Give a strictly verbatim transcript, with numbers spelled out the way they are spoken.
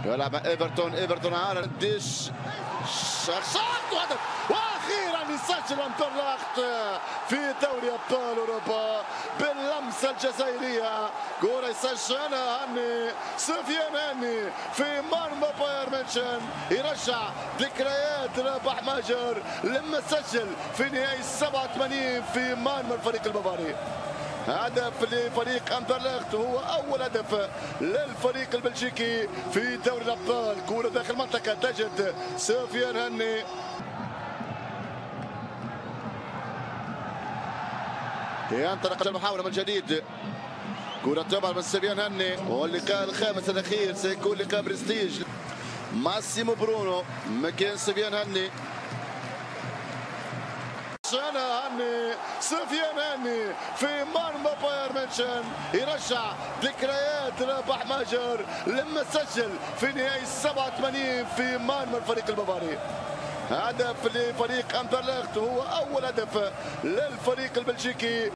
يلعب ايفرتون. ايفرتون على ديش شاط وهدف، واخيرا يسجل اندرلخت في دوري ابطال اوروبا باللمسه الجزائريه. كره يسجلها هاني سفيان هاني في مرمى بايرن ميونخ، يرجع ذكريات رابح ماجر لما سجل في نهايه سبعة وثمانين في مرمى الفريق البافاري. هدف لفريق اندرلخت، هو اول هدف للفريق البلجيكي في دوري الابطال. كره داخل المنطقه تجد سفيان هاني. ينطلق المحاوله من جديد. كره تمر من سفيان هاني، واللقاء الخامس الاخير سيكون لقاء برستيج. ماسيمو برونو مكان سفيان هاني. أنا هاني سفيان هاني في مرمى بايرن ميونخ، يرجع ذكريات رابح ماجر لما سجل في نهاية سبعة وثمانين في مرمى الفريق البافاري. هدف لفريق اندرلخت، هو أول هدف للفريق البلجيكي.